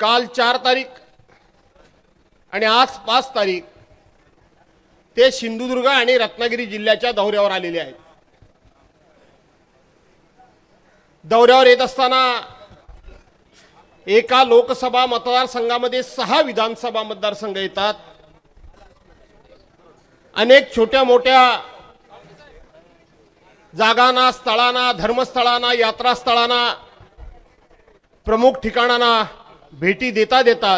काल 4 तारीख आणि आज 5 तारीख ते सिंधुदुर्ग आणि रत्नागिरी जिल्ह्याच्या दौऱ्यावर आलेले आहेत। दौऱ्यावर येत असताना एका लोकसभा मतदारसंघामध्ये 6 विधानसभा मतदारसंघ येतात। अनेक छोट्या मोठ्या जागांना, स्थळांना, धर्मस्थळांना, यात्रास्थळांना, प्रमुख ठिकाणांना भेटी देतात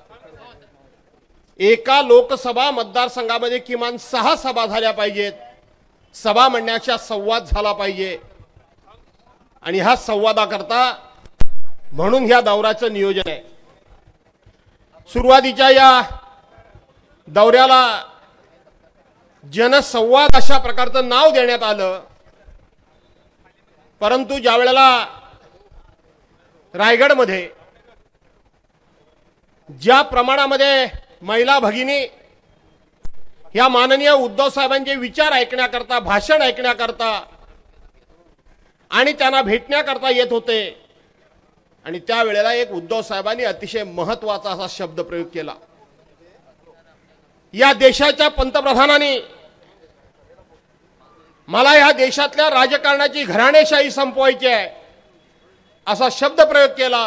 एका लोकसभा मतदारसंघामध्ये किमान 6 सभा झाल्या पाहिजेत। सभा म्हणण्याचा संवाद झाला पाहिजे आणि हा संवादाकरता म्हणून ह्या दौऱ्याचं नियोजन आहे। सुरुवातीच्या या दौऱ्याला जनसंवाद अशा प्रकारचं नाव देण्यात आलं, परंतु ज्या वेळेला रायगडमध्ये ज्या प्रमाणामध्ये महिला भगिनी या माननीय उद्धव साहेबांचे विचार ऐकण्याकरता, भाषण ऐकण्याकरता आणि त्यांना भेटण्याकरता येत होते आणि त्यावेळेला एक उद्धव साहेबांनी अतिशय महत्त्वाचा असा शब्द प्रयोग केला। या देशाच्या पंतप्रधानांनी मला या देशातल्या राजकारणाची घराणेशाही संपवायची आहे असा शब्द प्रयोग केला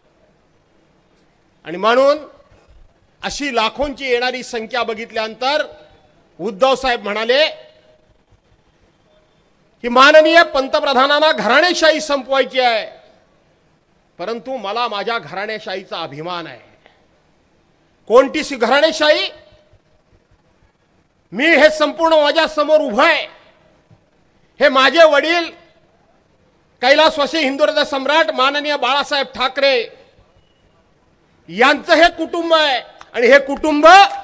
आणि म्हणून अशी लाखोंची येणारी संख्या बघितल्यानंतर उद्धव साहेब म्हणाले की माननीय पंतप्रधानांना घराणेशाही संपवायची आहे, परंतु मला माझ्या घराणेशाहीचा अभिमान आहे। कोणती घराणेशाही? मी हे संपूर्ण माझ्या समोर उभं आहे। हे माझे वडील कैलासवासी हिंदुराजा सम्राट माननीय बाळासाहेब ठाकरे यांचं हे कुटुंब आहे आणि हे कुटुंब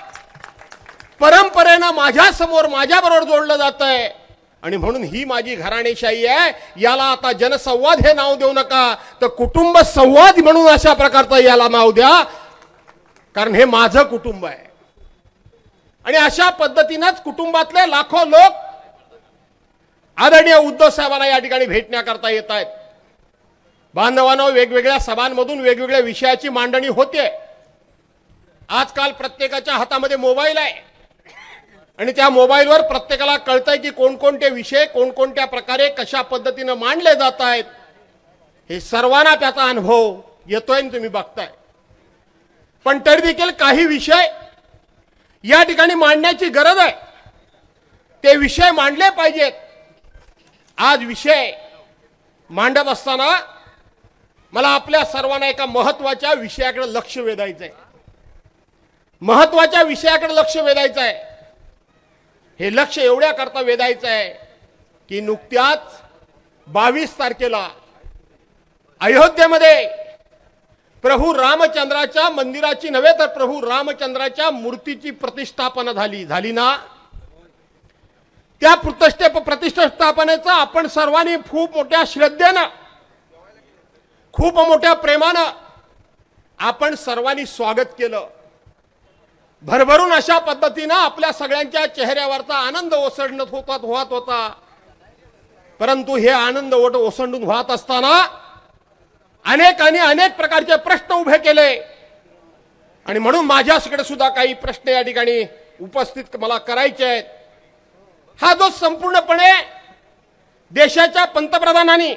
परंपरेने माझ्या समोर माझ्याबरोबर जोडलं जातंय आणि म्हणून ही माझी घराणेशाही आहे। याला आता जनसंवाद हे नाव देऊ नका, तर कुटुंब संवाद म्हणून अशा प्रकारचं याला नाव द्या, कारण हे माझं कुटुंब आहे। आणि अशा पद्धतीनेच कुटुंबातले लाखो लोक आदरणीय उद्धव साहेबांना या ठिकाणी भेटण्याकरता येत आहेत। बांधवांनो, वेगवेगळ्या सभांमधून वेगवेगळ्या विषयाची मांडणी होते। आजकाल प्रत्येकाच्या हातामध्ये मोबाईल आहे आणि त्या मोबाईलवर प्रत्येकाला कळतंय की कोणकोणते विषय कोणकोणत्या प्रकारे कशा पद्धतीने मांडले जात आहेत। हे सर्वांना त्याचा अनुभव येतोय आणि तुम्ही बघताय। पण तरी देखील काही विषय या ठिकाणी मांडण्याची गरज आहे, ते विषय मांडले पाहिजेत। आज विषय मांडत असताना मला आपल्या सर्वांना एका महत्त्वाच्या विषयाकडे लक्ष वेधायचं आहे। महत्त्वाच्या विषयाकडे लक्ष वेधायचं आहे। हे लक्ष एवढ्या करता वेधायचं आहे की नुकत्याच 22 तारखेला अयोध्येमध्ये प्रभू रामचंद्राच्या मंदिराची नव्हे तर प्रभू रामचंद्राच्या मूर्तीची प्रतिष्ठापना झाली ना। त्या प्रतिष्ठापनेचं आपण सर्वांनी खूप मोठ्या श्रद्धेनं, खूप मोठ्या प्रेमानं आपण सर्वांनी स्वागत केलं। भरभरून अशा पद्धतीने आपल्या सगळ्यांच्या चेहऱ्यावरचा आनंद ओसंडत होता। परंतु हे आनंद ओसंडून वाहत असताना अनेकांनी अनेक प्रकारचे प्रश्न उभे केले आणि म्हणून माझ्याकडे सुद्धा काही प्रश्न या ठिकाणी उपस्थित मला करायचे आहेत। हा जो संपूर्णपणे देशाच्या पंतप्रधानांनी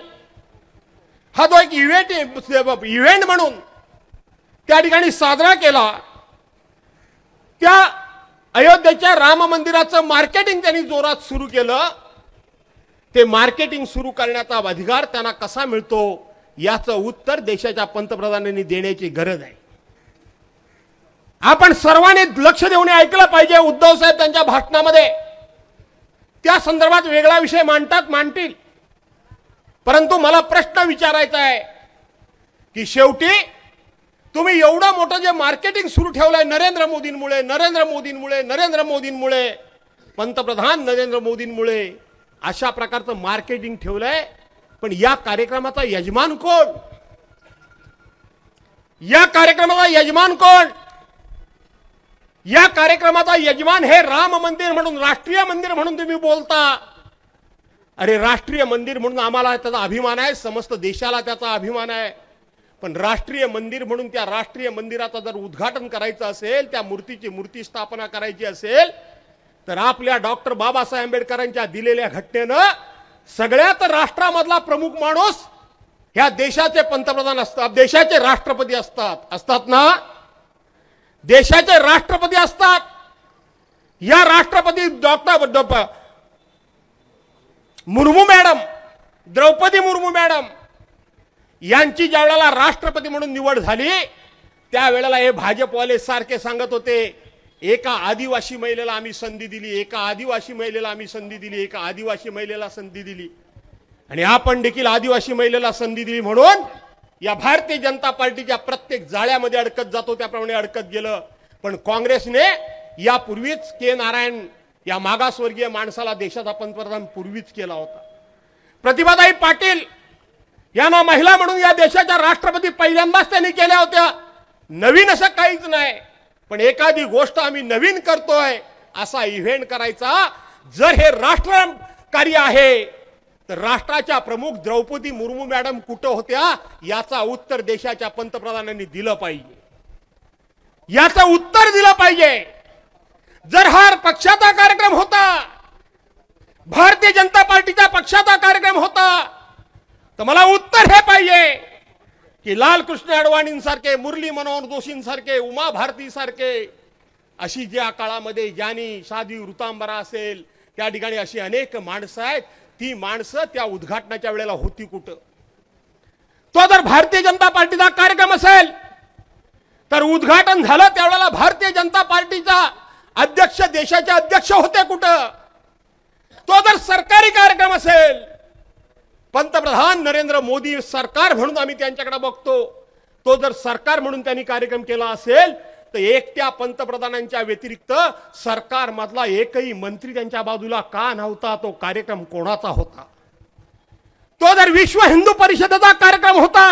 हा जो एक इव्हेंट म्हणून त्या ठिकाणी साजरा केला, त्या अयोध्येच्या राम मंदिराचं मार्केटिंग त्यांनी जोरात सुरू केलं। ते मार्केटिंग सुरू करण्याचा अधिकार त्यांना कसा मिळतो याचं उत्तर देशाच्या पंतप्रधानांनी देण्याची गरज आहे। आपण सर्वांनी लक्ष देऊन ऐकलं पाहिजे। उद्धव साहेब त्यांच्या भाषणामध्ये त्या संदर्भात वेगळा विषय मांडतील, परंतु मला प्रश्न विचारायचा आहे की शेवटी तुम्ही एवढं मोठं जे मार्केटिंग सुरू ठेवलंय नरेंद्र मोदींमुळे, पंतप्रधान नरेंद्र मोदींमुळे अशा प्रकारचं मार्केटिंग ठेवलंय, पण या कार्यक्रमाचा यजमान कोण? या कार्यक्रमाचा यजमान कोण? या कार्यक्रमाचा यजमान हे राम मंदिर म्हणून, राष्ट्रीय मंदिर म्हणून तुम्ही बोलता। अरे राष्ट्रीय मंदिर म्हणून आम्हाला त्याचा अभिमान आहे, समस्त देशाला त्याचा अभिमान आहे, पण राष्ट्रीय मंदिर म्हणून त्या राष्ट्रीय मंदिराचं जर उद्घाटन करायचं असेल, त्या मूर्तीची मूर्ती स्थापना करायची असेल, तर आपल्या डॉक्टर बाबासाहेब आंबेडकरांच्या दिलेल्या घटनेनं सगळ्यात राष्ट्रामधला प्रमुख माणूस ह्या देशाचे पंतप्रधान असतात, देशाचे राष्ट्रपती असतात ना, देशाचे राष्ट्रपती असतात. या राष्ट्रपती doctor Murmu madam, Draupadi Murmu madam यांची ज्या वेळेला राष्ट्रपती म्हणून निवड झाली, त्यावेळेला हे भाजपवाले सारखे सांगत होते, एका आदिवासी महिलेला आम्ही संधी दिली, एका आदिवासी महिलेला आम्ही संधी दिली, एका आदिवासी महिलेला संधी दिली. आणि आपण देखील आदिवासी महिलेला संधी दिली म्हणून या भारतीय जनता पार्टीच्या प्रत्येक जाळ्यामध्ये अडकत जातो, त्याप्रमाणे अडकत गेलं. पण काँग्रेसने यापूर्वीच के नारायण या मागासवर्गीय माणसाला देशाचा पंतप्रधान पूर्वीच केला होता. प्रतिभाताई पाटील यांना महिला म्हणून या देशाच्या राष्ट्रपती पहिल्यांदाच त्यांनी केल्या होत्या. नवीन असं काहीच नाही, पण एखादी गोष्ट आम्ही नवीन करतोय असा इव्हेंट करायचा. जर हे राष्ट्र कार्य आहे तर राष्ट्राच्या प्रमुख द्रौपदी मुर्मू मॅडम कुठं होत्या याचा उत्तर देशाच्या पंतप्रधानांनी दिलं पाहिजे, याचं उत्तर दिलं पाहिजे. जर हा पक्षाचा कार्यक्रम होता, भारतीय जनता पार्टीच्या पक्षाचा कार्यक्रम होता, तर मला उत्तर हे पाहिजे की लालकृष्ण अडवाणींसारखे, मुरली मनोहर जोशींसारखे, उमा भारतीसारखे अशी ज्या काळामध्ये ज्यांनी साधी ऋतांबरा असेल त्या ठिकाणी अशी अनेक माणसं आहेत, ती माणसं त्या उद्घाटनाच्या वेळेला होती कुठं? तो जर भारतीय जनता पार्टीचा कार्यक्रम असेल तर उद्घाटन झालं त्यावेळेला भारतीय जनता पार्टीचा अध्यक्ष, देशाचे अध्यक्ष होते कुठं? तो जर सरकारी कार्यक्रम असेल, पंतप्रधान नरेंद्र मोदी सरकार म्हणून आम्ही त्यांच्याकडे बघतो, तो जर सरकार म्हणून त्यांनी कार्यक्रम केला असेल तर एकट्या पंतप्रधानांच्या व्यतिरिक्त सरकारमधला एकही मंत्री त्यांच्या बाजूला का नव्हता? तो कार्यक्रम कोणाचा होता? तो जर विश्व हिंदू परिषदेचा कार्यक्रम होता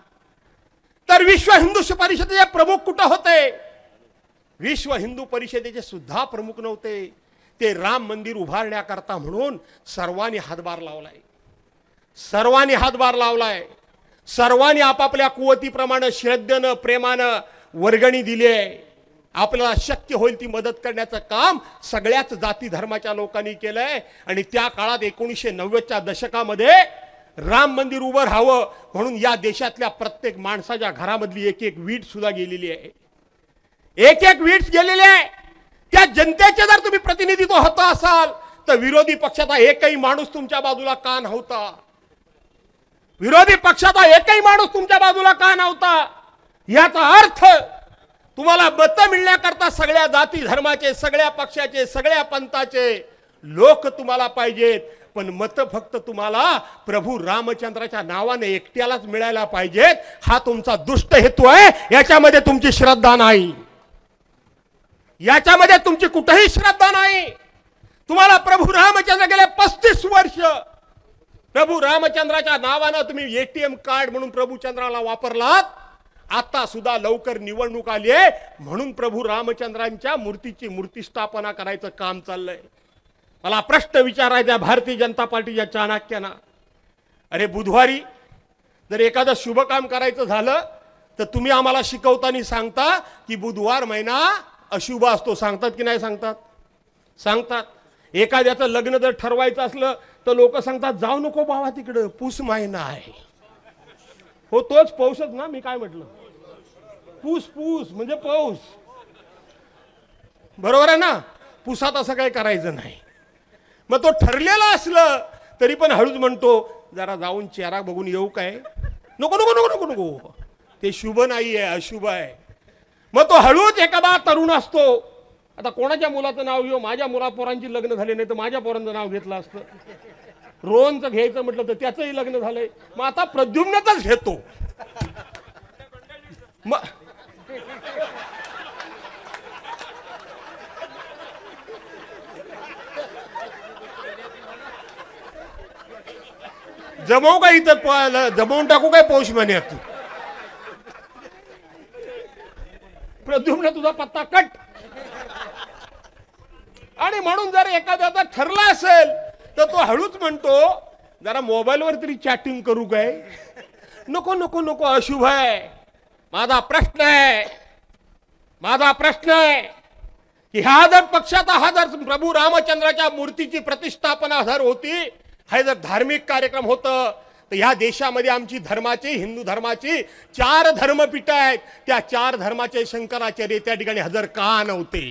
तर विश्व हिंदू परिषदेचे प्रमुख कुठे होते? विश्व हिंदू परिषदेचे सुद्धा प्रमुख नव्हते. ते राम मंदिर उभारण्याकरता म्हणून सर्वांनी हातभार लावलाय, सर्वांनी हातभार लावलाय, सर्वांनी आपापल्या कुवतीप्रमाणे श्रद्धेनं प्रेमानं वर्गणी दिली आहे. आपल्याला शक्य होईल ती मदत करण्याचं काम सगळ्याच जाती धर्माच्या लोकांनी केलंय. आणि त्या काळात 1990च्या दशकामध्ये राम मंदिर उभं राहावं म्हणून या देशातल्या प्रत्येक माणसाच्या घरामधली एक एक वीट सुद्धा गेलेली आहे, एक एक वीट गेलेली आहे. त्या जनतेचे जर तुम्ही प्रतिनिधित्व होता असाल तर विरोधी पक्षाचा एकही माणूस तुमच्या बाजूला का नव्हता? विरोधी पक्षाचा एकही माणूस तुमच्या बाजूला का नव्हता? याचा अर्थ तुम्हाला मत मिळण्याकरता सगळ्या जाती धर्माचे, सगळ्या पक्षाचे, सगळ्या पंथाचे लोक तुम्हाला पाहिजेत, पण मत फक्त तुम्हाला प्रभू रामचंद्राच्या नावाने एकट्यालाच मिळायला पाहिजेत. हा तुमचा दुष्ट हेतू आहे, याच्यामध्ये तुमची श्रद्धा नाही, याच्यामध्ये तुमची कुठेही श्रद्धा नाही. तुम्हाला प्रभू रामचंद्र गेले 35 वर्ष प्रभू रामचंद्राच्या नावाने तुम्ही एटीएम कार्ड म्हणून प्रभू चंद्राला वापरलात. आता सुद्धा लवकर निवडणूक आली आहे म्हणून प्रभू रामचंद्रांच्या मूर्तीची मूर्ती स्थापना करायचं काम चाललंय. मला प्रश्न विचारायचा भारतीय जनता पार्टीच्या चाणक्यांना, अरे बुधवारी जर एखादं शुभ काम करायचं झालं तर तुम्ही आम्हाला शिकवताना सांगता की बुधवार महिना अशुभ असतो, सांगतात की नाही सांगतात? सांगतात. एखाद्याचं लग्न जर ठरवायचं असलं तर लोक सांगतात जाऊ नको बाबा तिकडं, पूस महिना आहे. हो तोच पौषच ना, मी काय म्हटलं? पूस, पूस म्हणजे पौष, बरोबर आहे ना? पुसात असं काही करायचं नाही. मग तो ठरलेला असलं तरी पण हळूच म्हणतो जरा जाऊन चेहरा बघून येऊ काय? नको नको नको नको नको, ते शुभ नाही आहे, अशुभ आहे. मग तो हळूच एखादा तरुण असतो, आता कोणाच्या मुलाचं नाव घेऊ? माझ्या मुलापोरांची लग्न झाले नाही तर माझ्या पोरांचं नाव घेतलं असतं. रोहनचं घ्यायचं म्हटलं तर त्याचंही लग्न झालंय, मग आता प्रद्युम्नच घेतो. मग जमवू का इथं? जमवून टाकू काय पौष महिन्यात? प्रद्युम्न तुझा पत्ता कट. आणि म्हणून जर एखाद्याचा ठरला असेल तर तो हळूच म्हणतो जरा मोबाईलवर तरी चॅटिंग करू काय? नको नको नको अशुभ आहे. माझा प्रश्न आहे की हा जर पक्षाचा हा जर प्रभू रामचंद्राच्या मूर्तीची प्रतिष्ठापना जर होती, हा जर धार्मिक कार्यक्रम होतं, तर या देशामध्ये आमची धर्माची, हिंदू धर्माची 4 धर्मपीठ आहेत. त्या 4 धर्माचे शंकराचार्य त्या ठिकाणी हजर का नव्हते?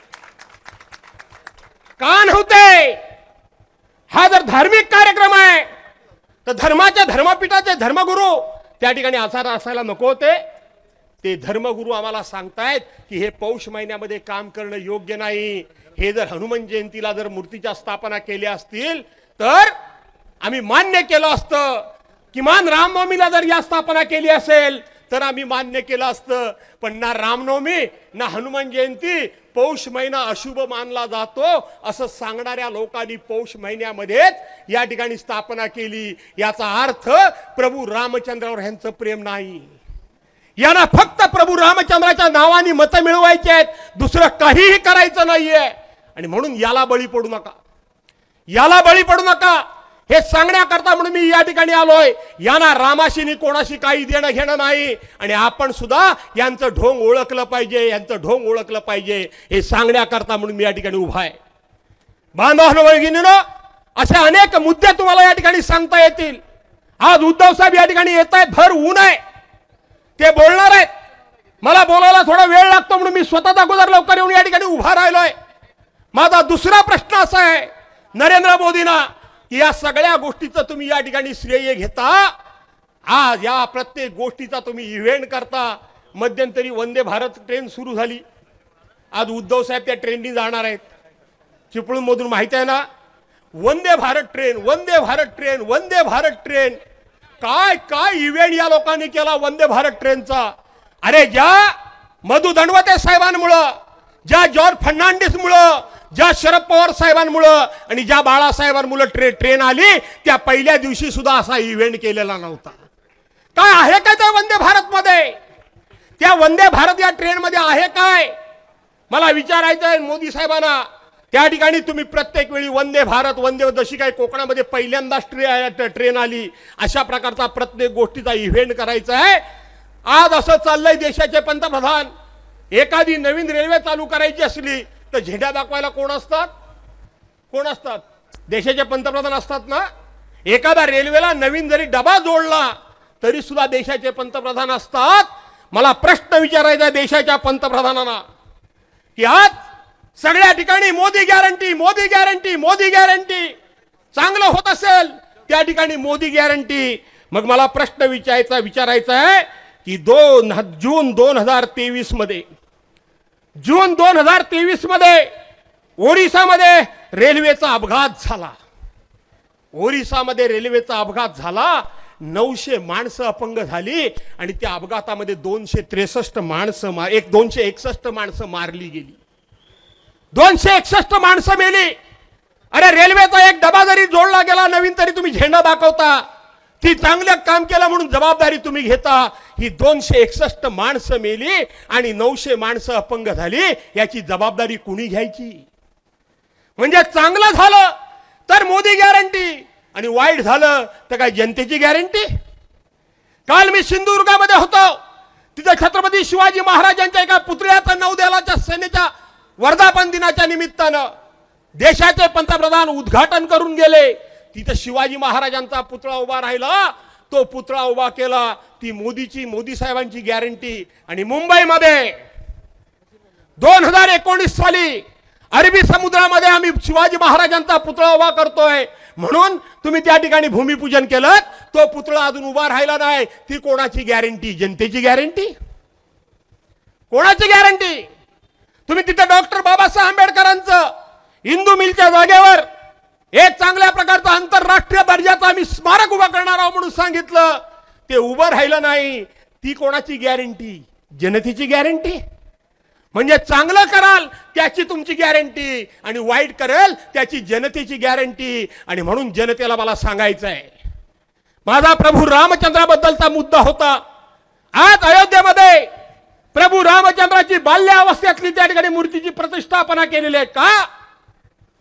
का नव्हते? हा जर धार्मिक कार्यक्रम आहे तर धर्माच्या धर्मपीठाचे धर्मगुरू त्या ठिकाणी असायला नको होते. ते धर्मगुरू आम्हाला सांगतायत की हे पौष महिन्यामध्ये काम करणं योग्य नाही. हे जर हनुमान जयंतीला जर मूर्तीच्या स्थापना केल्या असतील तर आम्ही मान्य केलं असतं. किमान रामनवमीला जर या स्थापना केली असेल तर आम्ही मान्य केलं असतं. पण ना रामनवमी ना हनुमान जयंती, पौष महिना अशुभ मानला जातो असं सांगणाऱ्या लोकांनी पौष महिन्यामध्येच या ठिकाणी स्थापना केली. याचा अर्थ प्रभू रामचंद्रावर यांचं प्रेम नाही. यांना फक्त प्रभू रामचंद्राच्या नावाने मतं मिळवायची आहेत, दुसरं काहीही करायचं नाहीये. आणि म्हणून याला बळी पडू नका, हे सांगण्याकरता म्हणून मी या ठिकाणी आलोय. यांना रामाशी कोणाशी काही देणं घेणं नाही. आणि आपण सुद्धा यांचं ढोंग ओळखलं पाहिजे, हे सांगण्याकरता म्हणून मी या ठिकाणी उभा आहे. बांधवांनो, भगिनींनो, असे अनेक मुद्दे तुम्हाला या ठिकाणी सांगता येतील. आज उद्धव साहेब या ठिकाणी येत आहेत, भर ऊन आहे, ते बोलणार आहेत. मला बोलायला थोडा वेळ लागतो म्हणून मी स्वतःच अगोदर लवकर येऊन या ठिकाणी उभा राहिलोय. माझा दुसरा प्रश्न असा आहे नरेंद्र मोदींना की या सगळ्या गोष्टीचं तुम्ही या ठिकाणी श्रेय घेता. आज या प्रत्येक गोष्टीचा तुम्ही इव्हेंट करता. मध्यंतरी वंदे भारत ट्रेन सुरू झाली. आज उद्धव साहेब त्या ट्रेननी जाणार आहेत चिपळूणमधून, माहिती आहे ना. वंदे भारत ट्रेन काय इव्हेंट या लोकांनी केला वंदे भारत ट्रेनचा. अरे ज्या मधु दंडवते साहेबांमुळं, ज्या जॉर्ज फर्नांडिसमुळं, ज्या शरद पवार साहेबांमुळं आणि ज्या बाळासाहेबांमुळं ट्रेन आली, त्या पहिल्या दिवशी सुद्धा असा इव्हेंट केलेला नव्हता. काय आहे काय त्या वंदे भारत मध्ये? त्या वंदे भारत या ट्रेन मध्ये आहे काय? मला विचारायचं आहे मोदी साहेबांना. त्या ठिकाणी तुम्ही प्रत्येक वेळी वंदे भारत जशी काही कोकणामध्ये पहिल्यांदाच ट्रेन आली, अशा प्रकारचा प्रत्येक गोष्टीचा इव्हेंट करायचा आहे. आज असं चाललंय देशाचे पंतप्रधान, एखादी नवीन रेल्वे चालू करायची असली तर झेंडा दाखवायला कोण असतात? देशाचे पंतप्रधान असतात ना. एखादा रेल्वेला नवीन जरी डबा जोडला तरी सुद्धा देशाचे पंतप्रधान असतात. मला प्रश्न विचारायचा आहे देशाच्या पंतप्रधानांना की आज सगळ्या ठिकाणी मोदी गॅरंटी, चांगलं होत असेल त्या ठिकाणी मोदी गॅरंटी. मग मला प्रश्न विचारायचा आहे की जून 2023 मध्ये ओरिसामध्ये रेल्वेचा अपघात झाला. 900 माणसं अपंग झाली आणि त्या अपघातामध्ये 261 माणसं मारली गेली. 261 माणसं मेली. अरे रेल्वेचा एक डबा जरी जोडला गेला नवीन तरी तुम्ही झेंडा दाखवता. ती चांगलं काम केलं म्हणून जबाबदारी तुम्ही घेता. ही 261 माणसं मेली आणि 900 माणसं अपंग झाली, याची जबाबदारी कुणी घ्यायची? म्हणजे चांगलं झालं तर मोदी गॅरंटी आणि वाईट झालं तर काय जनतेची गॅरंटी? काल मी सिंधुदुर्गामध्ये होतो. तिथे छत्रपती शिवाजी महाराजांच्या एका पुतळ्याचं नौदलाच्या सेनेच्या वर्धापन दिनाच्या निमित्तानं देशाचे पंतप्रधान उद्घाटन करून गेले. तिथे शिवाजी महाराजांचा पुतळा उभा राहिला, तो पुतळा उभा केला. ती मोदी साहेबांची गॅरंटी. आणि मुंबईमध्ये 2019 साली अरबी समुद्रामध्ये आम्ही शिवाजी महाराजांचा पुतळा उभा करतोय म्हणून तुम्ही त्या ठिकाणी भूमिपूजन केलं, तो पुतळा अजून उभा राहिला नाही. ती कोणाची गॅरंटी? जनतेची गॅरंटी? कोणाची गॅरंटी? तुम्ही तिथे डॉक्टर बाबासाहेब आंबेडकरांचं हिंदू मिलच्या जागेवर एक चांगल्या प्रकारचा आंतरराष्ट्रीय दर्जाचा आम्ही स्मारक उभा करणार आहोत म्हणून सांगितलं, ते उभं राहिलं नाही. ती कोणाची गॅरंटी? जनतेची गॅरंटी. म्हणजे चांगलं कराल त्याची तुमची गॅरंटी आणि वाईट करेल त्याची जनतेची गॅरंटी. आणि म्हणून जनतेला मला सांगायचं आहे, माझा प्रभू रामचंद्राबद्दलचा मुद्दा होता. आज अयोध्येमध्ये प्रभू रामचंद्राची बाल्यावस्थेतली त्या ठिकाणी मूर्तीची प्रतिष्ठापना केलेली आहे. का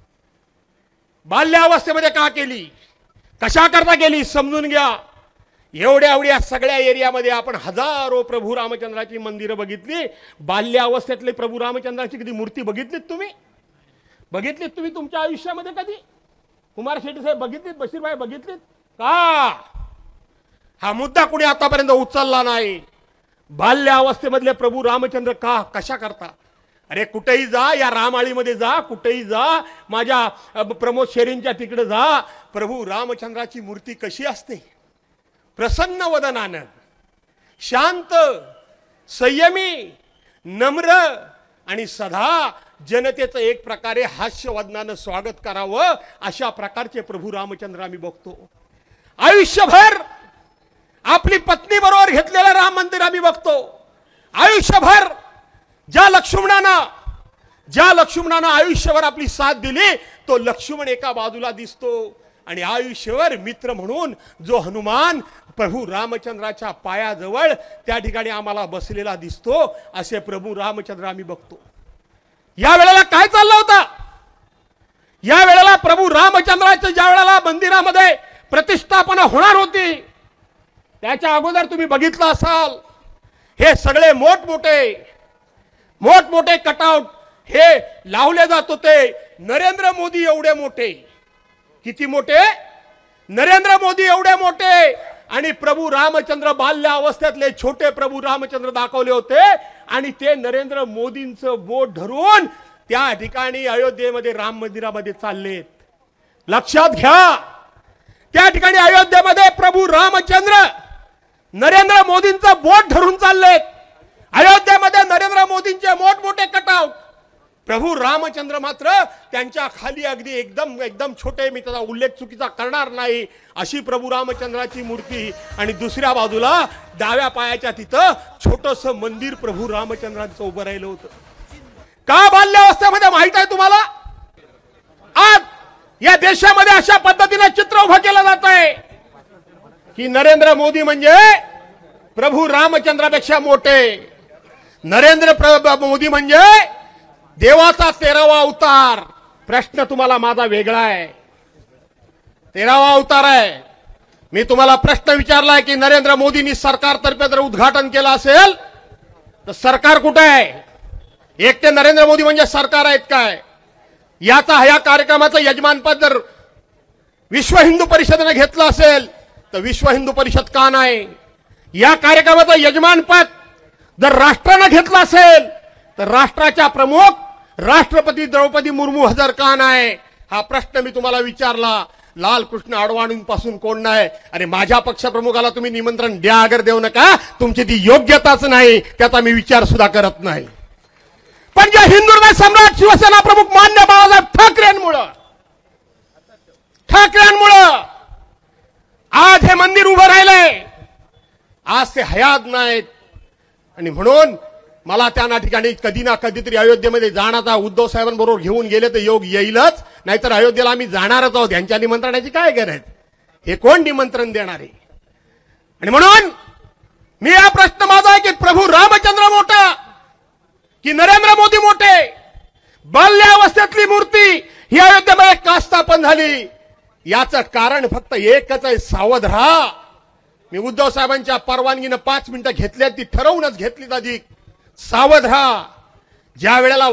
बाल्यावस्थेमध्ये का केली? कशा करता केली? समजून घ्या. एवढ्या सगळ्या एरियामध्ये आपण हजारो प्रभू रामचंद्राची मंदिरं बघितली. बाल्यावस्थेतले प्रभू रामचंद्राची कधी मूर्ती बघितलीत तुम्ही? बघितलीत तुम्ही तुमच्या आयुष्यामध्ये कधी? कुमार शेट्टी साहेब बघितलीत? बशीरभाई बघितलीत का? हा मुद्दा कुणी आतापर्यंत उचलला नाही. बाल्यावस्थेमधले प्रभू रामचंद्र का कशा करता? अरे कुठेही जा, या रामाळीमध्ये जा, कुठेही जा, माझ्या प्रमोद शेरींच्या तिकडे जा, प्रभू रामचंद्राची मूर्ती कशी असते? प्रसन्न वदनानं, शांत, संयमी, नम्र आणि सदा जनतेचं एक प्रकारे हास्यवदनानं स्वागत करावं अशा प्रकारचे प्रभू रामचंद्र आम्ही बघतो. आयुष्यभर आपली पत्नी बरोबर घेतलेलं राम मंदिर आम्ही बघतो. आयुष्यभर ज्या लक्ष्मणानं आयुष्यभर आपली साथ दिली, तो लक्ष्मण एका बाजूला दिसतो. आणि आयुष्यभर मित्र म्हणून जो हनुमान प्रभू रामचंद्राच्या पायाजवळ त्या ठिकाणी आम्हाला बसलेला दिसतो, असे प्रभू रामचंद्र आम्ही बघतो. या वेळेला काय चाललं होतं? या वेळेला प्रभू रामचंद्राच्या ज्या वेळेला मंदिरामध्ये प्रतिष्ठापना होणार होती, त्याच्या अगोदर तुम्ही बघितलं असाल, हे सगळे मोठमोठे कटआउट हे लावले जात होते. नरेंद्र मोदी एवढे मोठे, किती मोठे? नरेंद्र मोदी एवढे मोठे. आणि प्रभू रामचंद्र बाल्य अवस्थेतले छोटे प्रभू रामचंद्र दाखवले होते. आणि ते नरेंद्र मोदींचं बोट धरून त्या ठिकाणी अयोध्येमध्ये राम मंदिरामध्ये चाललेत. लक्षात घ्या, त्या ठिकाणी अयोध्येमध्ये प्रभू रामचंद्र नरेंद्र मोदींचं बोट धरून चाललेत. अयोध्येमध्ये नरेंद्र मोदींचे मोठमोठे कटआउट, प्रभू रामचंद्र मात्र त्यांच्या खाली अगदी एकदम छोटे, मी त्याचा उल्लेख चुकीचा करणार नाही, अशी प्रभू रामचंद्राची मूर्ती. आणि दुसऱ्या बाजूला डाव्या पायाच्या तिथं छोटस मंदिर प्रभू रामचंद्रांचं उभं राहिलं होतं. का बाल्यावस्थेमध्ये माहित आहे तुम्हाला? आज या देशामध्ये अशा पद्धतीने चित्र उभं केलं जात आहे की नरेंद्र मोदी म्हणजे प्रभू रामचंद्रापेक्षा मोठे. नरेंद्र मोदी म्हणजे देवाचा 13वा अवतार. प्रश्न तुम्हाला माझा वेगळा आहे. 13वा अवतार आहे. मी तुम्हाला प्रश्न विचारलाय की नरेंद्र मोदींनी सरकारतर्फे जर उद्घाटन केलं असेल तर सरकार कुठे आहे? एक ते नरेंद्र मोदी म्हणजे सरकार आहेत काय? या कार्यक्रमाचं यजमानपद जर विश्व हिंदू परिषदेने घेतलं असेल तर विश्व हिंदू परिषद का नाही? या कार्यक्रमाचं यजमानपद जर राष्ट्रानं घेतलं असेल तर राष्ट्राच्या प्रमुख राष्ट्रपती द्रौपदी मुर्मू हजर का नाही? हा प्रश्न मी तुम्हाला विचारला. लालकृष्ण अडवाणींपासून कोण नाही? अरे माझ्या पक्षप्रमुखाला तुम्ही निमंत्रण द्या, अगर देऊ नका, तुमची ती योग्यताच नाही, त्याचा मी विचार सुद्धा करत नाही. पण ज्या हिंदुहृदय सम्राट शिवसेना प्रमुख मान्य बाळासाहेब ठाकरेंमुळं आज हे मंदिर उभं राहिलंय. आज ते हयात नाहीत. आणि म्हणून मला त्या ठिकाणी कधी ना कधीतरी अयोध्येमध्ये जाण्याचा, उद्धव साहेबांबरोबर घेऊन गेले तर योग येईलच, नाहीतर अयोध्येला आम्ही जाणारच आहोत. यांच्या निमंत्रणाची काय गरज? हे कोण निमंत्रण देणार आहे? आणि म्हणून मी हा प्रश्न माझा आहे की प्रभू रामचंद्र मोठा की नरेंद्र मोदी मोठे? बाल्यावस्थेतली मूर्ती ही अयोध्येमध्ये का स्थापन झाली? याचं कारण फक्त एकच आहे, सावध राहा. मी उद्धव साहेबांच्या परवानगीनं 5 मिनिटं घेतली, ती ठरवूनच घेतली. अधिक सावध राहा. ज्या वेळेला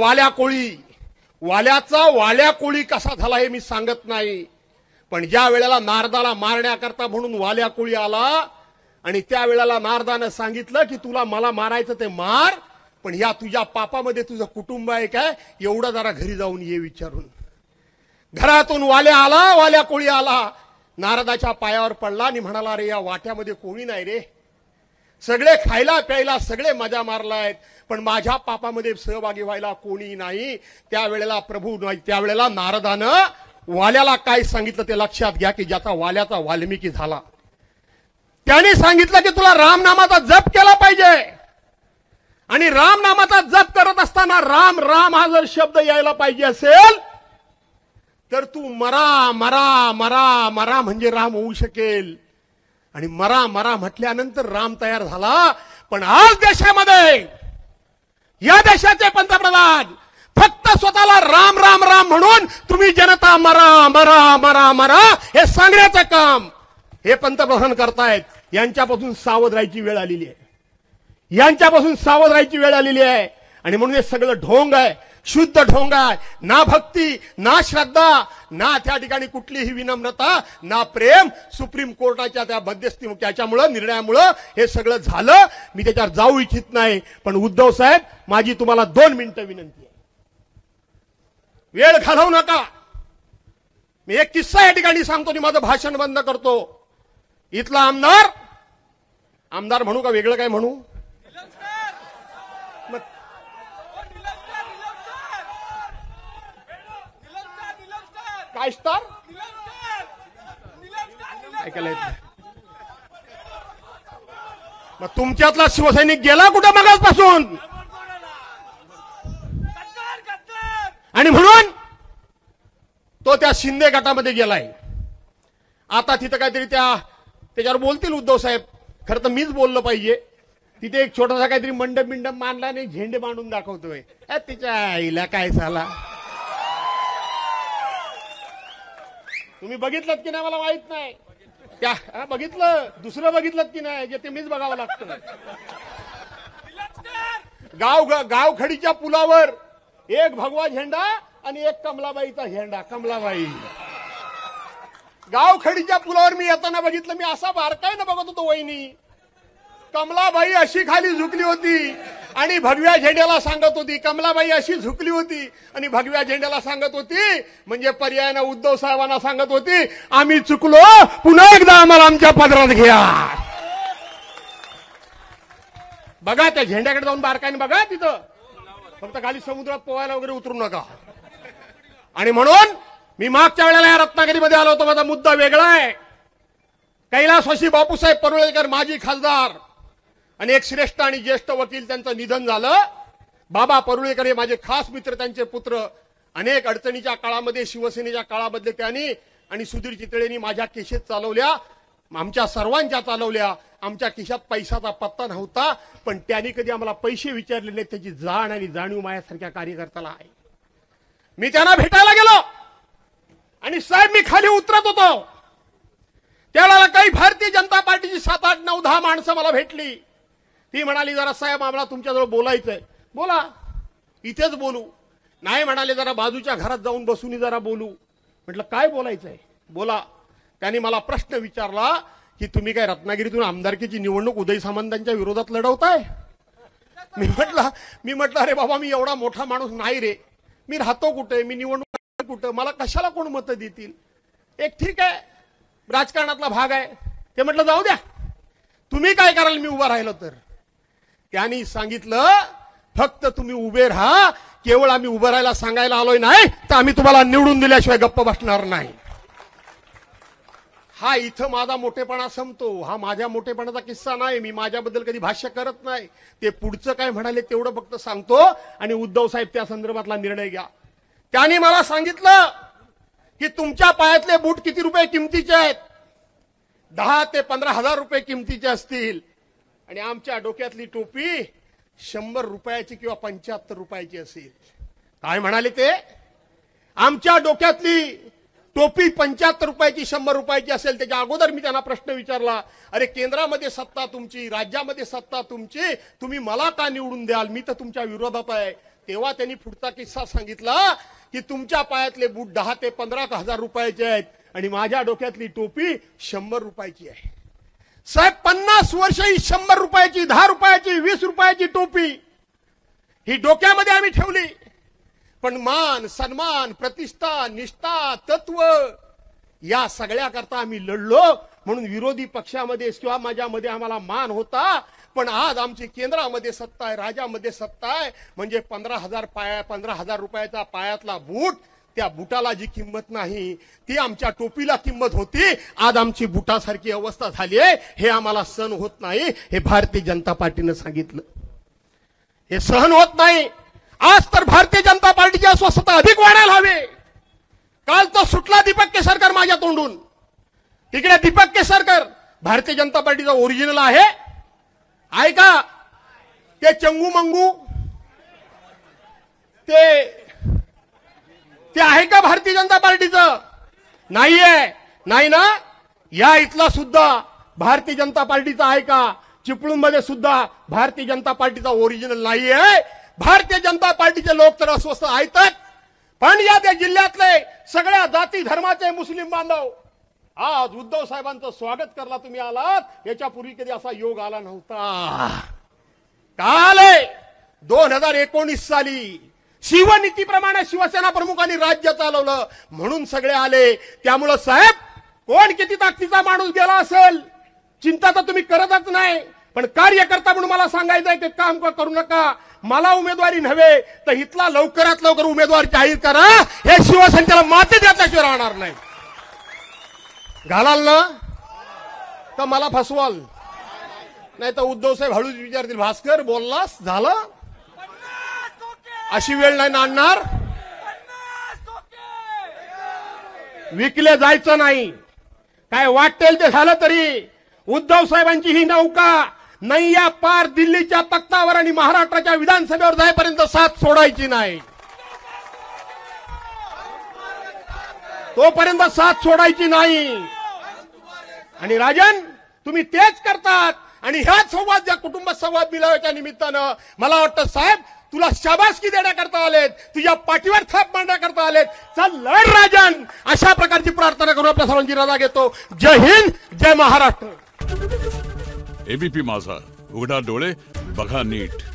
वाल्या कोळी कसा झाला हे मी सांगत नाही, पण ज्या वेळेला नारदाला मारण्याकरता म्हणून वाल्या कोळी आला आणि त्या वेळेला नारदानं सांगितलं की तुला मला मारायचं ते मार, पण या तुझ्या पापामध्ये तुझं कुटुंब आहे काय, एवढं जरा घरी जाऊन ये विचारून. घरातून वाल्या कोळी आला, नारदाच्या पायावर पडला आणि म्हणाला, अरे या वाट्यामध्ये कोणी नाही रे, सगळे खायला प्यायला सगळे मजा मारलायत, पण माझ्या पापामध्ये सहभागी व्हायला कोणी नाही. त्यावेळेला नारदानं वाल्याला काय सांगितलं ते लक्षात घ्या की ज्याचा वाल्याचा वाल्मिकी झाला. त्याने सांगितलं की तुला रामनामाचा जप केला पाहिजे. आणि रामनामाचा जप करत असताना राम राम हा जर शब्द यायला पाहिजे असेल तर तू मरा मरा मरा मरा म्हणजे राम होऊ शकेल. आणि मरा मरा म्हटल्यानंतर राम तयार झाला. पण आज देशामध्ये, या देशाचे पंतप्रधान फक्त स्वतःला राम राम राम म्हणून तुम्ही जनता मरा मरा मरा मरा हे सांगण्याचं काम हे पंतप्रधान करतायत. यांच्यापासून सावध राहायची वेळ आलेली आहे. यांच्यापासून सावध राहायची वेळ आलेली आहे. आणि म्हणून हे सगळं ढोंग आहे, शुद्ध ढोंग आहे. ना भक्ती, ना श्रद्धा, ना त्या ठिकाणी कुठलीही विनम्रता, ना प्रेम. सुप्रीम कोर्टाच्या त्या मध्यस्थी त्याच्यामुळं निर्णयामुळं हे सगळं झालं. मी त्याच्यावर जाऊ इच्छित नाही. पण उद्धव साहेब, माझी तुम्हाला 2 मिनिटं विनंती आहे, वेळ घालवू नका. मी एक किस्सा या ठिकाणी सांगतो आणि माझं भाषण बंद करतो. इथला आमदार म्हणू का वेगळं काय म्हणू? काय स्टार ऐकायला येत नाही. मग तुमच्यातला शिवसैनिक गेला कुठं मगाचपासून? आणि म्हणून तो त्या शिंदे गटामध्ये गेलाय. आता तिथं काहीतरी त्याच्यावर बोलतील उद्धव साहेब. खरं तर मीच बोललं पाहिजे. तिथे एक छोटासा काहीतरी मंडप मांडला नाही, झेंडे मांडून दाखवतोय. तिच्या आईला काय झाला? तुम्ही बघितलं की नाही मला माहित नाही. त्या बघितलं, दुसरं बघितलं की नाही जे ते मीच बघावं लागतं. गावखडीच्या पुलावर एक भगवा झेंडा आणि एक कमलाबाईचा झेंडा. कमलाबाई गावखडीच्या पुलावर मी येताना बघितलं. मी असा बारकाईनं बघत होतो. वहिनी कमलाबाई अशी खाली झुकली होती आणि भगव्या झेंड्याला सांगत होती. कमलाबाई अशी झुकली होती आणि भगव्या झेंड्याला सांगत होती. म्हणजे पर्यायानं उद्धव साहेबांना सांगत होती, आम्ही चुकलो, पुन्हा एकदा आम्हाला आमच्या पदरात घ्या. बघा त्या झेंड्याकडे जाऊन बारकाईने बघा. तिथं फक्त खाली समुद्रात पोहायला वगैरे उतरू नका. आणि म्हणून मी मागच्या वेळेला या रत्नागिरीमध्ये आलो होतो. माझा मुद्दा वेगळा आहे. कैलासवासी बापूसाहेब परुळेकर माजी खासदार आणि एक श्रेष्ठ आणि ज्येष्ठ वकील, त्यांचं निधन झालं. बाबा परुळेकर हे माझे खास मित्र, त्यांचे पुत्र. अनेक अडचणीच्या काळामध्ये, शिवसेनेच्या काळामध्ये त्यांनी आणि सुधीर चितळेंनी माझ्या केशेत चालवल्या, आमच्या सर्वांच्या चालवल्या. आमच्या खिशात पैशाचा पत्ता नव्हता, पण त्यांनी कधी आम्हाला पैसे विचारले नाहीत. त्याची जाण आणि जाणीव माझ्यासारख्या कार्यकर्त्याला आहे. मी त्यांना भेटायला गेलो आणि साहेब मी खाली उतरत होतो. त्यावेळेला काही भारतीय जनता पार्टीची 7, 8, 9, 10 माणसं मला भेटली. ती म्हणाली, जरा साहेब आम्हाला तुमच्याजवळ बोलायचंय. बोला, इथेच बोलू. नाही म्हणाले, जरा बाजूच्या घरात जाऊन बसून जरा बोलू. म्हटलं काय बोलायचंय? बोला. त्यांनी मला प्रश्न विचारला की तुम्ही काय रत्नागिरीतून आमदारकीची निवडणूक उदय सामंतांच्या विरोधात लढवताय? मी म्हटलं अरे बाबा, मी एवढा मोठा माणूस नाही रे. मी राहतो कुठे, मी निवडणूक कुठं, मला कशाला कोण मतं देतील? एक ठीक आहे, राजकारणातला भाग आहे. ते म्हटलं जाऊ द्या, तुम्ही काय कराल मी उभा राहिलो तर? त्यांनी सांगितलं, फक्त तुम्ही उभे राहा. केवळ आम्ही उभं राहायला सांगायला आलोय नाही तर आम्ही तुम्हाला निवडून दिल्याशिवाय गप्प बसणार नाही. हा इथं माझा मोठेपणा संपतो. हा माझ्या मोठेपणाचा किस्सा नाही. मी माझ्याबद्दल कधी भाष्य करत नाही. ते पुढचं काय म्हणाले तेवढं फक्त सांगतो. आणि उद्धव साहेब त्या संदर्भातला निर्णय घ्या. त्यांनी मला सांगितलं की तुमच्या पायातले बूट किती रुपये किमतीचे आहेत? 10 ते 15 हजार रुपये किमतीचे असतील. आणि आमच्या डोक्यातली टोपी 100 रुपयाची किंवा 75 रुपयाची असेल. काय म्हणाले ते? आमच्या डोक्यातली टोपी 75 रुपयाची 100 रुपयाची असेल. त्याच्या अगोदर मी त्यांना प्रश्न विचारला, अरे केंद्रामध्ये सत्ता तुमची, राज्यामध्ये सत्ता तुमची, तुम्ही मला का निवडून द्याल? मी तर तुमच्या विरोधात आहे. तेव्हा त्यांनी पुढचा किस्सा सांगितला की तुमच्या पायातले बूट 10 ते 15 हजार रुपयाचे आहेत आणि माझ्या डोक्यातली टोपी 100 रुपयाची आहे. साहेब 50 वर्ष ही 100 रुपयाची, 10 रुपयाची, 20 रुपयाची टोपी ही डोक्यामध्ये आम्ही ठेवली. पण मान, सन्मान, प्रतिष्ठा, निष्ठा, तत्व या सगळ्या करता आम्ही लढलो. म्हणून विरोधी पक्षामध्ये किंवा माझ्यामध्ये आम्हाला मान होता. पण आज आमची केंद्रामध्ये सत्ता आहे, राज्यामध्ये सत्ता आहे. म्हणजे 15,000 रुपयाचा पायातला बूट, त्या बुटाला जी किंमत नाही ती आमच्या टोपीला किंमत होती. आज आमची बुटासारखी अवस्था झाली आहे. हे आम्हाला सहन होत नाही. हे भारतीय जनता पार्टीनं सांगितलं. हे सहन होत नाही. आज तर भारतीय जनता पार्टीची अस्वस्थता अधिक वाढायला हवी. काल तो सुटला दीपक केसरकर माझ्या तोंडून. तिकडे दीपक केसरकर भारतीय जनता पार्टीचा ओरिजिनल आहे का? ते चंगू मंगू ते आहे का भारतीय जनता पार्टीचं? नाहीये. नाही ना? या इथला सुद्धा भारतीय जनता पार्टीचा आहे का? चिपळूणमध्ये सुद्धा भारतीय जनता पार्टीचा ओरिजिनल नाही आहे. भारतीय जनता पार्टीचे लोक तर अस्वस्थ आहेतच, पण या त्या जिल्ह्यातले सगळ्या जाती धर्माचे मुस्लिम बांधव आज उद्धव साहेबांचं स्वागत करला तुम्ही आलात. याच्यापूर्वी कधी असा योग आला नव्हता. काल 2019 साली शिवनीतीप्रमाणे शिवसेना प्रमुखांनी राज्य चालवलं म्हणून सगळे आले. त्यामुळं साहेब कोण किती ताकदीचा माणूस गेला असेल चिंता तर तुम्ही करतच नाही, पण कार्यकर्ता म्हणून मला सांगायचंय की काम करू नका. मला उमेदवारी नव्हे तर इथला लवकरात लवकर उमेदवार जाहीर करा. हे शिवसेनेला माते देण्याशिवाय राहणार नाही. घालाल ना तर मला फसवाल, नाही तर उद्धव साहेब हळूच विचारतील, भास्कर बोललास झालं. अशी वेळ नाही नाणणार. विकले जायचं नाही. काय वाटेल ते झालं तरी उद्धव साहेबांची ही नौका नैया पार दिल्लीच्या तख्तावर आणि महाराष्ट्राच्या विधानसभेवर जाईपर्यंत साथ सोडायची नाही. तोपर्यंत साथ सोडायची नाही. आणि राजन तुम्ही तेच करतात. आणि ह्याच संवाद ज्या कुटुंब संवाद मिळाव्याच्या निमित्तानं मला वाटतं साहेब तुला शाबासकी देण्याकरता आलेत, तुझ्या पाठीवर थाप मारण्याकरता आलेत. चल लढ राजन. अशा प्रकारची प्रार्थना करून आपल्या सर्वांची रजा घेतो. जय हिंद, जय महाराष्ट्र. एबीपी माझा, उघडा डोळे बघा नीट.